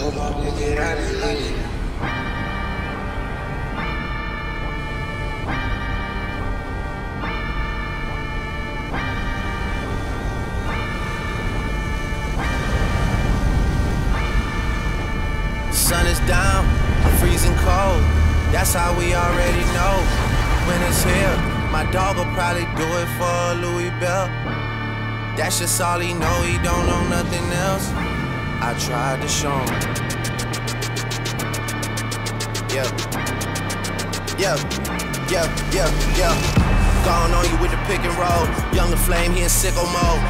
Hope I make it out of here. The sun is down, freezing cold. That's how we already know when it's here. My dog will probably do it for Louis Bell. That's just all he know, he don't know nothing else. I tried to show him. Gone on you with the pick and roll. Younger Flame, he in sicko mode.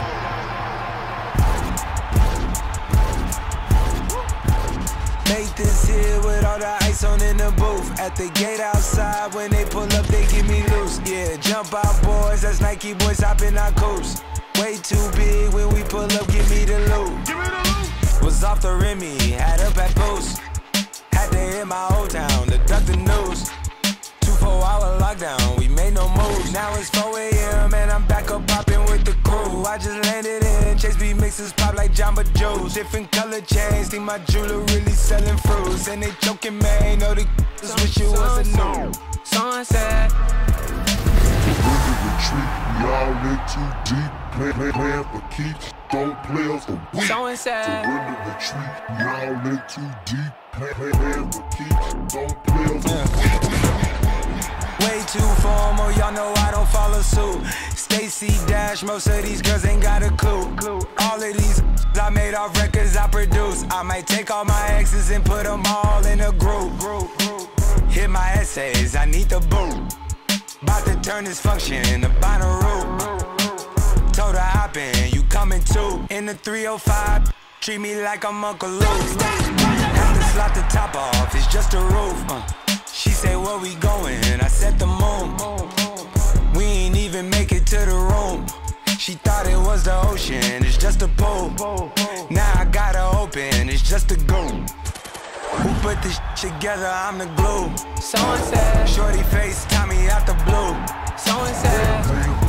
Make this here with all the ice on in the booth. At the gate outside, when they pull up, they give me loose. Yeah, jump out boys, that's Nike boys hopping our coast. Way too big when we pull up, give me the loot. Was off the Remy, had up at post. Had to hit my old town to duck the news. 24-hour lockdown, we made no moves. Now it's 4 a.m. and I'm back up popping with the crew. I just landed in, Chase B mixes pop like Jamba Joe's. Different color chains, think my jeweler really selling fruits. And they joking, man, know the just wish it was a new. Sunset. Retreat, we all in too deep. Playing for keeps, don't play us for weak. Sunset. Surrender retreat, we all in too deep. Playing for keeps, don't play us for weak. Way too formal, y'all know I don't follow suit. Stacy Dash, most of these girls ain't got a clue. All of these I made off records I produce. I might take all my exes and put them all in a group. Hit my essays, I need the boot. About to turn this function into Bonnaroo. Told her hop in, you coming too. In the 305, treat me like I'm Uncle Luke. Have to slot the top off, it's just a roof. She say, where we going? I said the moon. We ain't even make it to the room. She thought it was the ocean, it's just a pool. Now I gotta open, it's just a goon. Who put this together? I'm the glue. Sunset. Shorty face, Tommy out the blue. Sunset.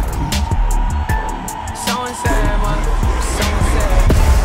Sunset, mother. Sunset.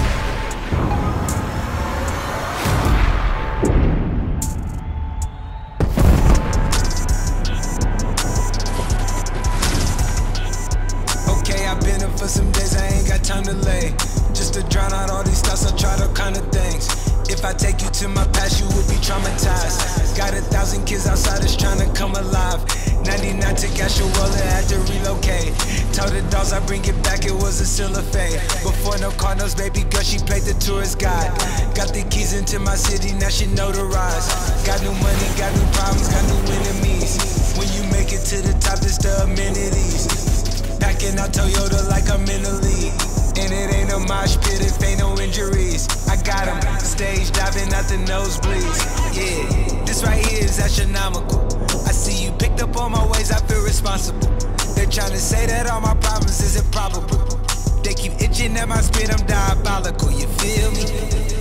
Okay, I've been up for some days, I ain't got time to lay. Just to drown out all these thoughts, I tried all kind of things. If I take you to my past, you will be traumatized. Got 1,000 kids outside that's trying to come alive. 99 to Gashuela, had to relocate. Told the dogs I bring it back, it was a silver fade. Before no Cardinals, baby girl, she played the tourist guide. Got the keys into my city, now she notarized. Got new money, got new problems, got new enemies. When you make it to the top, it's the amenities. Packing out Toyota like I'm in the league. And it ain't a mosh pit if ain't no injuries. I got them stage diving out the nosebleeds. Yeah, this right here is astronomical. I see you picked up on my ways, I feel responsible. They're trying to say that all my problems is improbable. They keep itching at my spit, I'm diabolical, you feel me?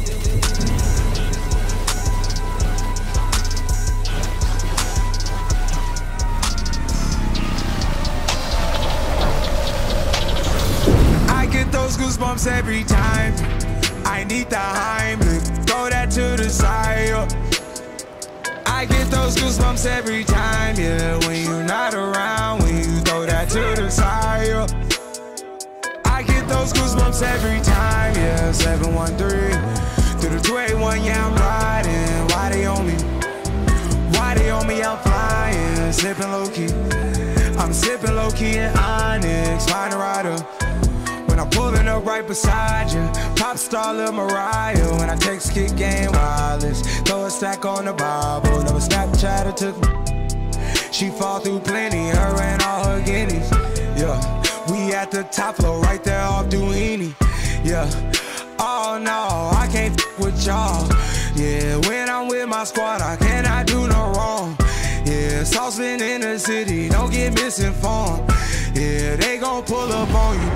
Those goosebumps every time. I need the Heimlich, throw that to the side. I get those goosebumps every time, yeah. When you're not around, when you throw that to the side. I get those goosebumps every time, yeah. 713 through the 281, yeah, I'm riding. Why they on me? Why they on me? I'm flying, sipping low key. I'm sipping low key in Onyx, find a rider. When I'm pulling up right beside you, pop star Lil Mariah. When I text kick game wireless, throw a stack on the Bible. Never Snapchat or took me. She fall through plenty, her and all her guineas. Yeah, we at the top floor, right there off Duini. Yeah, oh no, I can't f with y'all. Yeah, when I'm with my squad, I cannot do no wrong. Yeah, saucepan in the city, don't get misinformed. Yeah, they gon' pull up on you.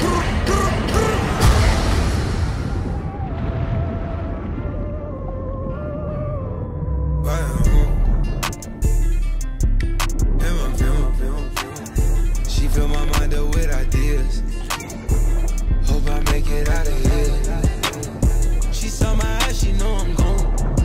She fill my mind up with ideas. Hope I make it out of here. She saw my eyes, she know I'm gone.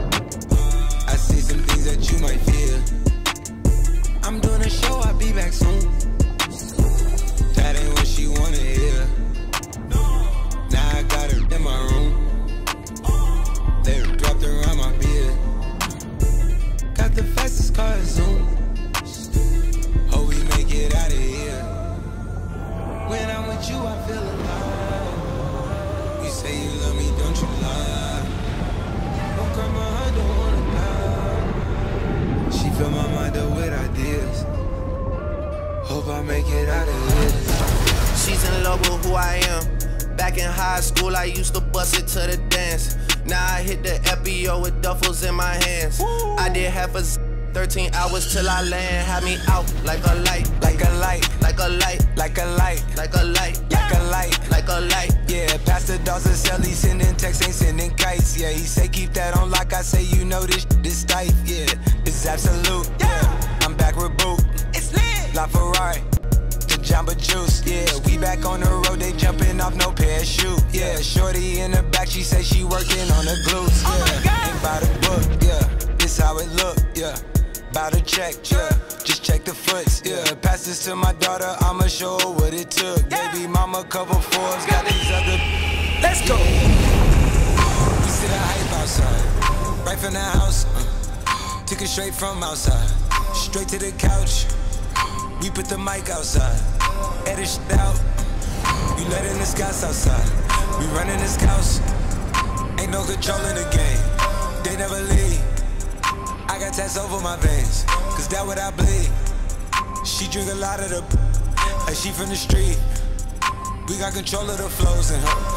car zoom. Hope we make it out of here. When I'm with you, I feel alive. You say you love me, don't you lie? Don't cry my heart, don't wanna die. She fill my mind up with ideas. Hope I make it out of here. She's in love with who I am. Back in high school, I used to bust it to the dance. Now I hit the FBO with duffels in my hands. Woo. I did half a 13 hours till I land. Had me out like a light, like a light, like a light, like a light, like a light, like a light, like a light. Yeah, Pastor Dawson sell, he sending texts, ain't sending kites. Yeah, he say keep that on lock. I say you know this tight. Yeah, this is absolute. Yeah, I'm back with Boot. It's lit. La Ferrari. Jamba Juice, yeah, we back on the road, they jumping off no parachute, yeah, shorty in the back, she say she working on her glutes, yeah, ain't by the book, yeah, this how it look, yeah, bout to check, yeah, just check the foots, yeah, pass this to my daughter, I'ma show her what it took, baby mama couple Forbes, got these other, let's go, we see the hype outside, right from the house, took it straight from outside, straight to the couch. We put the mic outside, edit shit out. We letting the scouts outside. We running the scouts. Ain't no control in the game. They never leave. I got tats over my veins, cause that what I bleed. She drink a lot of the like she from the street. We got control of the flows in her.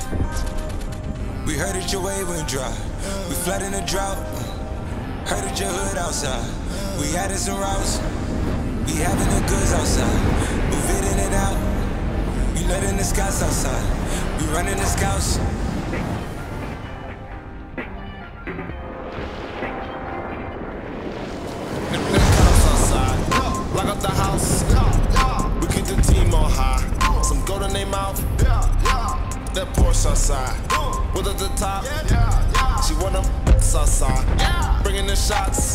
We heard that your wave went dry. We flood in the drought. Heard that your hood outside. We added some routes. We having the goods outside, move it in and out. We letting the scouts outside, we running the scouts. The cops outside, lock up the house. We keep the team on high. Some gold in their mouth. That Porsche outside, with at the top. She want them outside, bringing the shots.